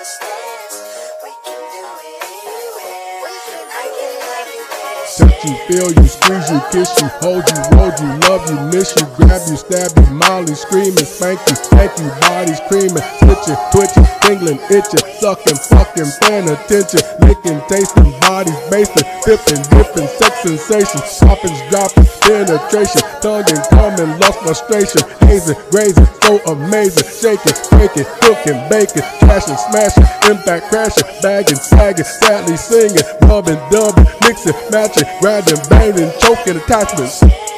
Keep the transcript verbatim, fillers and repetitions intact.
Touch you, feel you, squeeze you, kiss you, hold you, hold you, love you, miss you, grab you, stab you, molly, screaming, spank you, thank you, bodies creaming, twitching, twitching, tingling, itching, sucking, fucking, paying attention, licking, tasting, bodies basting, dipping, dipping, sex sensation, popping, dropping, penetration, tonguing, coming, lost frustration, hazing, grazing, so amazing, shaking, breaking, cooking, baking, crashing, smashing, impact, crashing, bagging, sagging, sadly singing, rubbing, dubbing, mixing, matching, grinding, banging, choking attachments.